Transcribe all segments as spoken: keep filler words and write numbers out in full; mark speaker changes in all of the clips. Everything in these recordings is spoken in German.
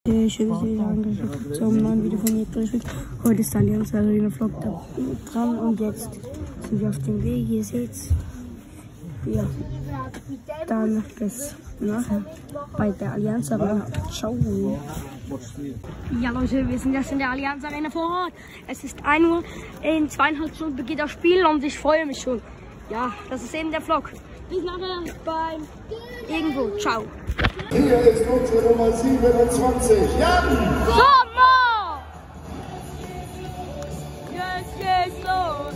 Speaker 1: Schön, dass ihr wieder angeschaut habt zum neuen Video von Niedrig. Heute ist der Allianz Arena Vlog da dran und jetzt sind wir auf dem Weg. Ihr seht's. Ja, dann bis nachher bei der Allianz Arena. Ciao. Ja Leute, wir sind jetzt in der Allianz Arena vor Ort. Es ist ein Uhr, in zweieinhalb Stunden beginnt das Spiel und ich freue mich schon. Ja, das ist eben der Vlog. Bis nachher beim irgendwo. Ciao.
Speaker 2: Hier ist unsere Nummer siebenundzwanzig, Jan!
Speaker 1: Sommer! Jetzt geht's los!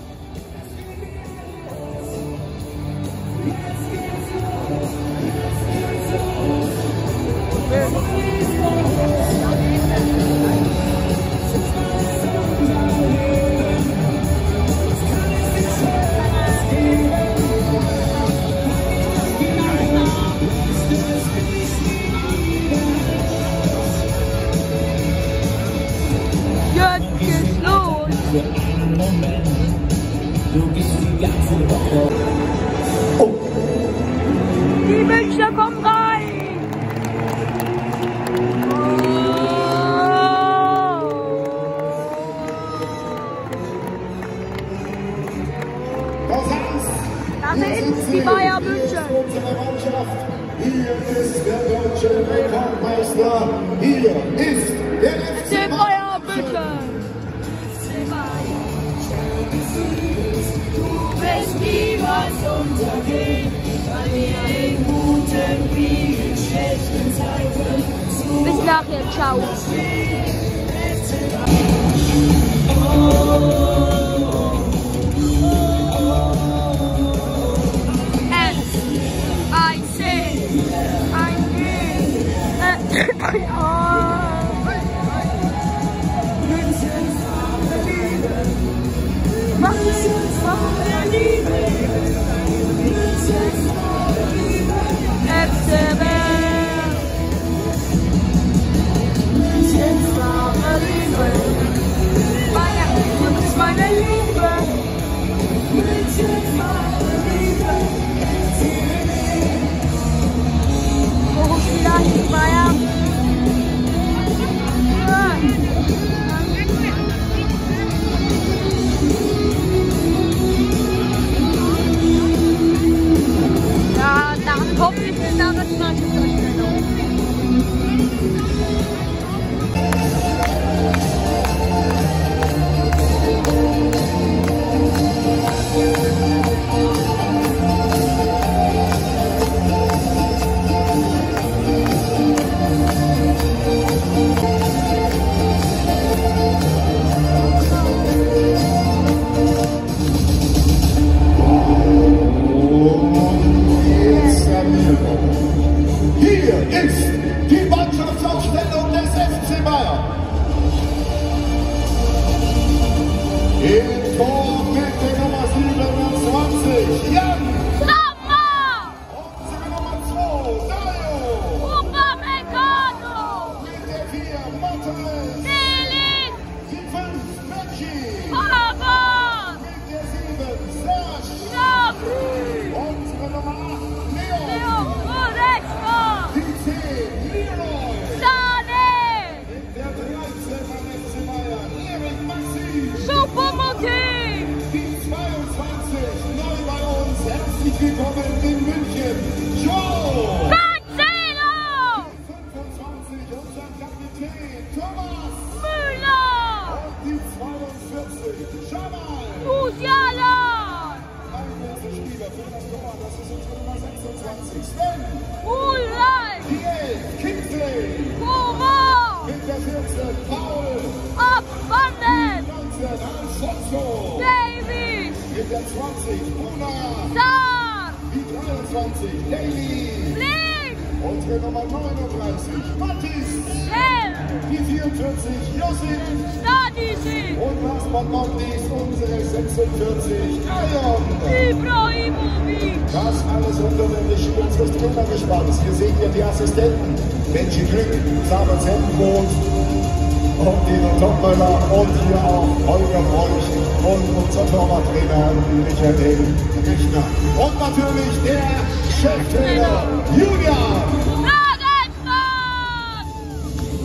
Speaker 2: Oh.
Speaker 1: Die Münchner kommen rein! Da sind die Bayern München!
Speaker 2: Hier ist der deutsche Rekordmeister, hier ist der F C
Speaker 1: Bayern München!
Speaker 3: Du wirst niemals untergehen, weil wir in guten wie in schlechten Zeiten.
Speaker 1: Bis nachher, ciao. S, ein C, ein G, ein A. Was ist jetzt von der Liebe? F C Bayern. Jetzt wahre Liebe. Bayern, du bist meine Liebe. Jetzt wahre Liebe. Wo ist die Bayern? Hoffentlich ist da was Falsches.
Speaker 2: Hier ist die Mannschaftsaufstellung des F C Bayern. Im Tor mit der Nummer siebenundzwanzig, Jan!
Speaker 1: Sommer!
Speaker 2: Unsere Nummer zwei, Dario!
Speaker 1: Upamecano!
Speaker 2: Mit der vier, Mattes!
Speaker 1: Felix!
Speaker 2: Die fünf, Metschi!
Speaker 1: Pavard!
Speaker 2: Mit der sieben, Serge!
Speaker 1: Gnabry!
Speaker 2: Unsere Nummer acht, Leon!
Speaker 1: Leo Goretzka!
Speaker 2: Die zehn, Leroy!
Speaker 1: Sane!
Speaker 2: Mit der dreizehn von F C Bayern, Erik Maxi!
Speaker 1: Choupo-Moting!
Speaker 2: Die zweiundzwanzig, neu bei uns, herzlich willkommen in München, Joe!
Speaker 1: Cancelo!
Speaker 2: fünfundzwanzig, unser Kapitän, Thomas!
Speaker 1: Müller!
Speaker 2: Und die zweiundvierzig, Jamal!
Speaker 1: Musiala!
Speaker 2: Ein erster Spieler für das Tor, das ist unsere Nummer sechsundzwanzig, Sven!
Speaker 1: Ulreich!
Speaker 2: Die elf, Kingsley!
Speaker 1: Puma!
Speaker 2: Mit der vierzehn, Paul!
Speaker 1: Abwandern!
Speaker 2: neunzehn, Alfonso!
Speaker 1: David!
Speaker 2: Mit der zwanzig, Una!
Speaker 1: Sar!
Speaker 2: Die dreiundzwanzig, Daily!
Speaker 1: Blink!
Speaker 2: Unsere Nummer neununddreißig, Mattis!
Speaker 1: Hell!
Speaker 2: Die vierundvierzig, Josip!
Speaker 1: Stadisi!
Speaker 2: Und last but not least, unsere sechsundvierzig, Ayon!
Speaker 1: Ibrahimovic!
Speaker 2: Das alles unter der Regie unseres Trainergespanns. Hier sehen wir die Assistenten. Benji Glück, Sabert Hemdenboot und Dino Topmöller und hier auch Holger Bräuch und unser Torwarttrainer Michael Rechner. Und natürlich der Cheftrainer Julian.
Speaker 1: Nagelsmann!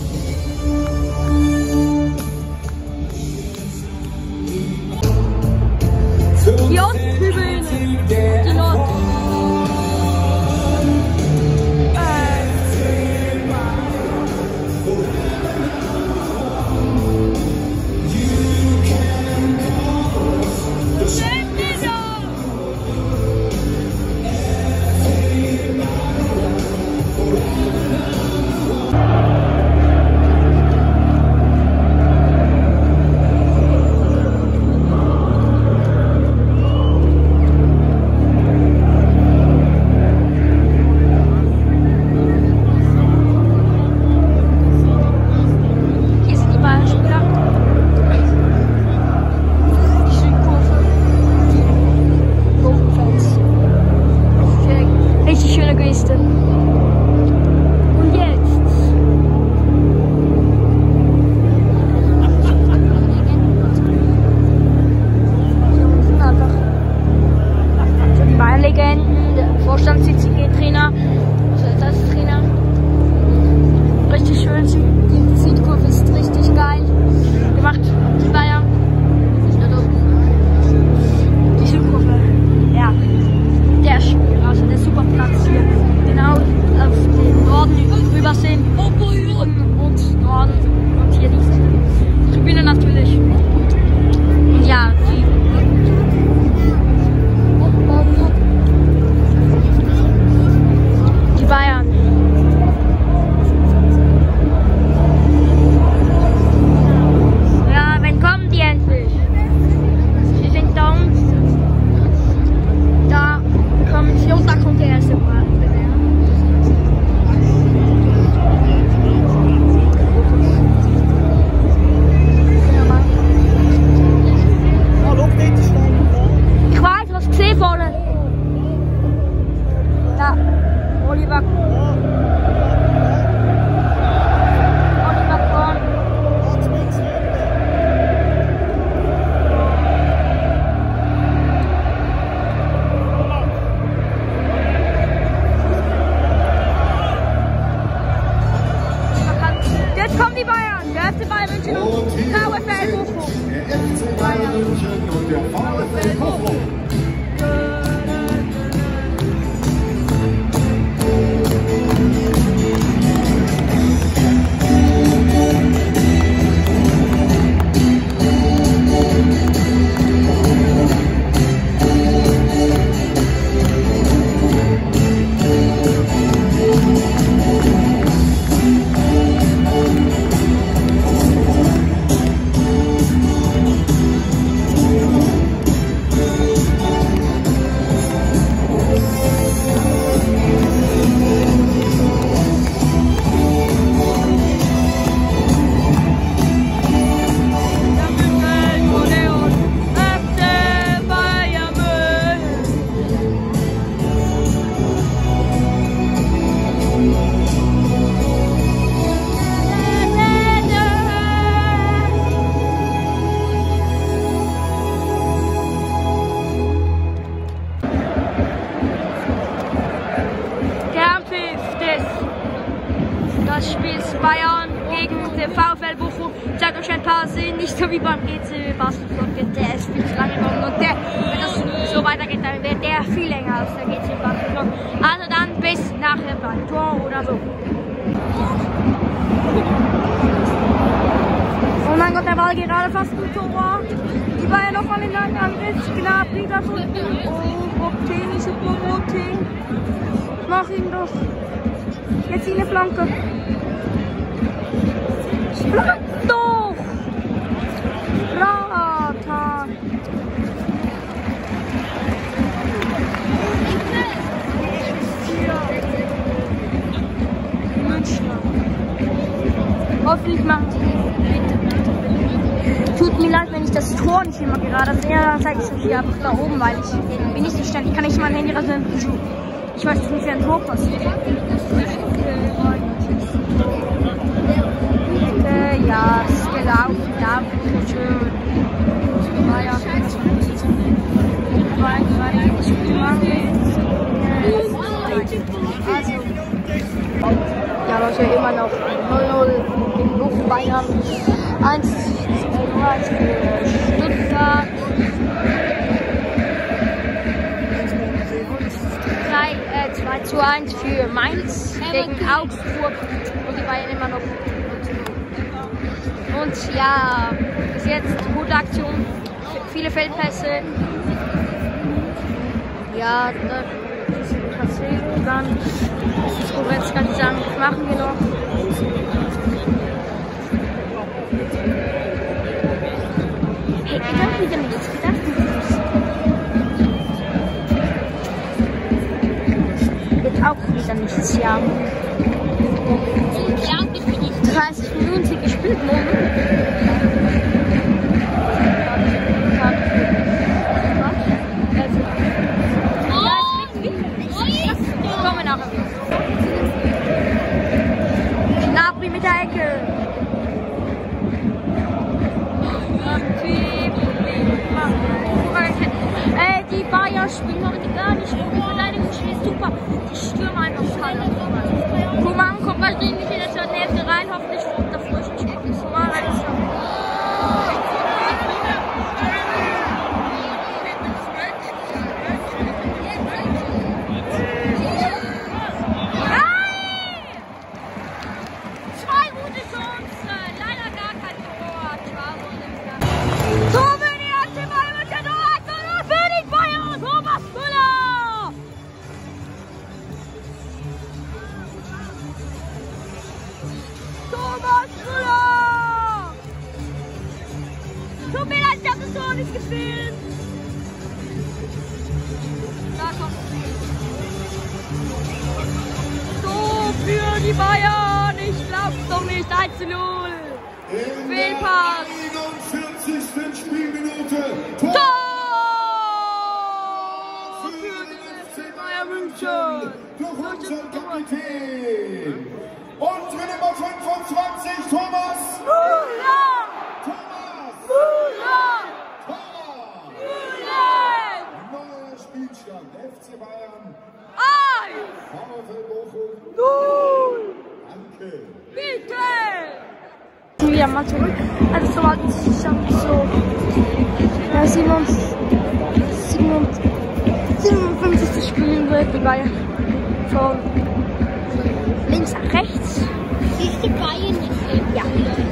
Speaker 1: Beste. Und jetzt. So, die Bayern-Legenden, der Vorstandssitztrainer, also Ersatztrainer. Richtig schön, die Südkurve ist richtig geil gemacht, die Bayern. Die Südkurve, ja, der Spiel, also der super Platz hier, genau auf den Norden rüber sehen und Norden und hier die Tribüne natürlich. Und ja, die Die Bayern. Ja, wann kommen die endlich? Sie sind da unten. Da kommen sie und da kommt der erste Ball. Ich weiß, was gesehen vorne. Da, Oliver. Oliver Korn. Jetzt kommen die Bayern. Der F C Bayern München und VfL Bochum.
Speaker 2: Der F C Bayern München und der VfL Bochum.
Speaker 1: Das Spiel Bayern gegen den VfL Bochum. Zeigt euch ein paar Szenen, nicht so wie beim G C Barcelona. Der ist viel zu lange geworden und der, wenn das so weitergeht, dann wird der viel länger als der G C Barcelona. Also dann bis nachher beim Tor oder so. Oh mein Gott, der Ball gerade fast im Tor. Die Bayern noch mal in den Angriff. Knapp wieder von Oh, Rotin, super Rotin. Mach ihn doch. Jetzt in eine Flanke. Flank doch! Rata! Münchner. Hoffentlich machen sie bitte, bitte, bitte. Tut mir leid, wenn ich das Tor nicht immer gerade sehe, dann zeige ich es euch hier einfach da oben, weil ich bin nicht so ständig. Ich kann nicht mein Handy rasieren. Ich weiß nicht, wie ein Tor passiert. Äh, ja, es ist gelaufen, ja, schön. Bayern. Also, ja Leute, immer noch null null in Bochum Bayern. eins für Stuttgart. zwei zu eins für Mainz gegen Augsburg und die Bayern immer noch. Und ja, bis jetzt gute Aktion, viele Feldpässe. Ja, das ist Kassel, dann ist Goretzka, die sagen, das machen wir noch. Hey, ich hab wieder nichts gedacht. Auch wieder nichts, ja. dreißig Minuten sind gespielt worden. Wir kommen nachher wieder. Gnabry mit der Ecke. Äh, die Bayern spielen heute gar nicht. Die Verteidigung spielt super. Die stürmen einfach keiner. Coman kommt wahrscheinlich nicht in der zweiten Hälfte rein. Hoffentlich kommt der frischen Spiel. Coman rein. Gefehlt. Da kommt so für die Bayern. Ich glaub's doch nicht. eins zu null. Fehlpass.
Speaker 2: einundvierzigste Spielminute.
Speaker 1: Tor für den F C Bayern München.
Speaker 2: Durch unseren Kapitän. Und mit Nummer fünfundzwanzig, Thomas.
Speaker 1: Müller.
Speaker 2: Thomas.
Speaker 1: Müller.
Speaker 2: Neuer Spielstand, F C Bayern.
Speaker 1: eins.
Speaker 2: VfL Bochum.
Speaker 1: null.
Speaker 2: Danke.
Speaker 1: Bitte. Wieder mal zurück. Also so war es so. Ja, siebenundfünfzigste Spiel die Bayern. Von links nach rechts.
Speaker 4: Siehst du Bayern nicht?
Speaker 1: Ja.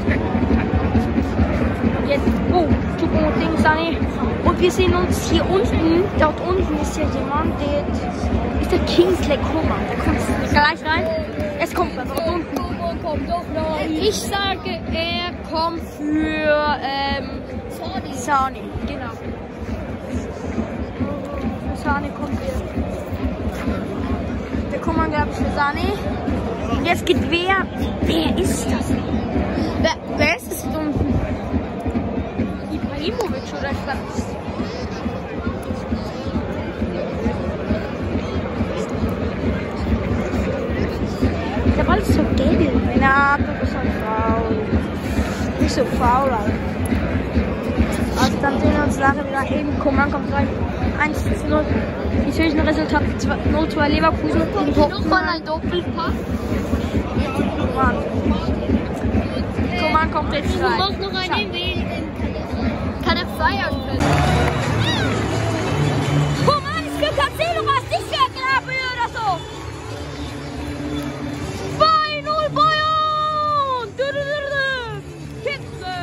Speaker 1: Jetzt, oh, Choupo-Moting, Sané. Und wir sehen uns hier unten, dort unten ist ja jemand, der ist der Kingsley Coman. Der kommt gleich rein. Es kommt was dort unten.
Speaker 4: Kommt doch noch.
Speaker 1: Ich sage, er kommt für ähm, Sané. Genau. Für Sané kommt er. Der Coman, glaube ich, für Sané. Und jetzt geht wer? Wer ist das? Wer, wer ist es unten? Ibrahimovic oder was? Der Ball ist so gelb. Na, du bist ein faul. Nicht so faul, Alter. Also dann sehen wir uns nachher wieder eben. Coman kommt rein. eins zu null. Die Zwischenresultat null zwei Leverkusen gegen
Speaker 4: Nochmal ein Doppelpass.
Speaker 1: Coman. Coman kommt jetzt
Speaker 4: Du
Speaker 1: rein.
Speaker 4: musst noch einen wählen. Kann er feiern können.
Speaker 1: Coman ist für Cancelo, was nicht für Gnabry oder so. zwei null Bayern! Kitzel!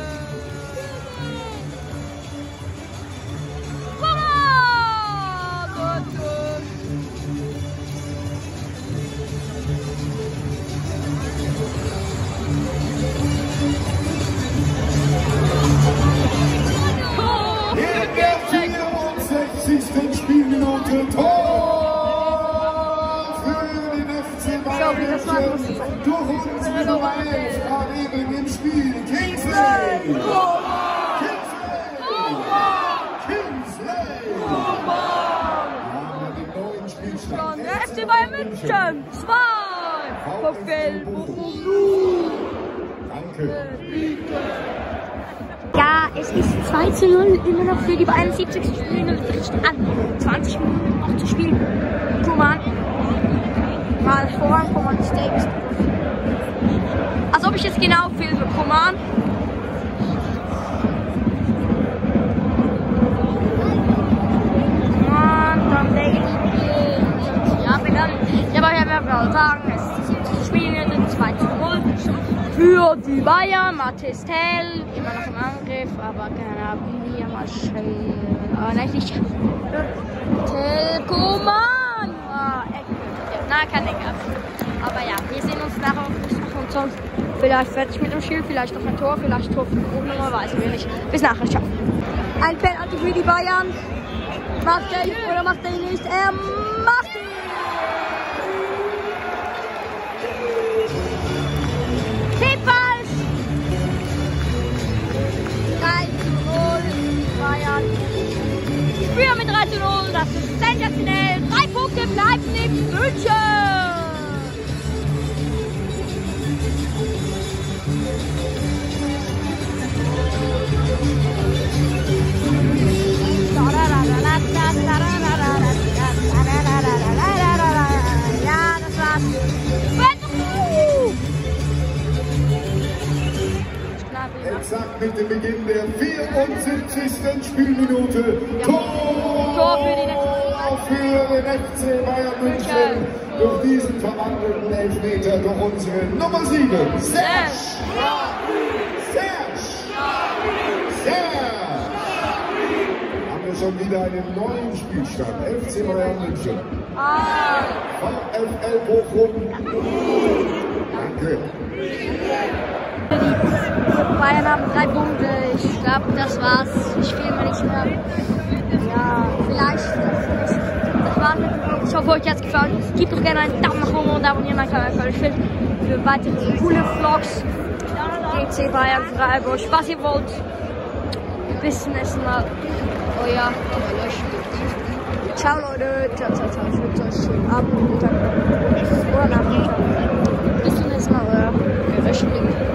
Speaker 1: Coman!
Speaker 2: In der vierundsechzigsten Spielminute Tor für den F C Bayern München. Durch unsere Nummer elf gerade eben im Spiel. Kingsley! Kingsley! Haben wir den neuen Spielstand.
Speaker 1: Der F C Bayern München! zwei! VfL Bochum!
Speaker 2: Danke.
Speaker 1: Ja, es ist zwei zu null immer noch für die einundsiebzigste Spielminute an. zwanzig Minuten noch zu spielen. Coman. Mal voran, Coman ist Davis. Als ob ich jetzt genau filme. Coman. Und dann Davis. Ja, bin dann. Ja, aber ich habe ja sagen, es ist die siebzigste Spielminute zwei zu null. Für die Bayern, Mathis Tell, immer noch im Angriff, aber keine Ahnung, wie er mal schön. Aber nein, nicht. Tell, Coman! Ah, na, kein Ecker. Aber ja, wir sehen uns nachher auf und sonst vielleicht fertig mit dem Spiel, vielleicht noch ein Tor, vielleicht Tor für Bochum, weiß ich nicht. Bis nachher, ciao. Ein Penalty für die Bayern. Macht er oder macht er ihn nicht? Er macht ihn! Fehlpass! drei zu null, Bayern. Früher mit drei zu null, das ist sensationell. Drei Punkte bleiben in München.
Speaker 2: mit dem Beginn der vierundsiebzigsten Spielminute. Tor,
Speaker 4: Tor für den F C
Speaker 2: für den F C Bayern München. Durch diesen verwandelten Elfmeter durch unsere Nummer sieben, Serge. Serge. Serge. Haben wir schon wieder einen neuen Spielstand. F C Bayern München.
Speaker 4: Ah.
Speaker 2: VfL Bochum. Danke.
Speaker 4: Die Bayern haben drei Punkte. Ich glaube, das war's. Ich will mir nicht mehr. Ja, vielleicht. Das, das war's mit dem Vlog. Ich hoffe, euch hat's gefallen. Gebt doch gerne einen Daumen nach oben und abonniert meinen Kanal für weitere coole Vlogs. G C Bayern, Freiburg, was ihr wollt. Bis zum nächsten Mal. Euer Ciao Leute. Ciao, ciao, ciao. Ich wünsche euch schönen Abend, Mittag oder Nachmittag. Bis zum nächsten Mal. Euer Gerechnet.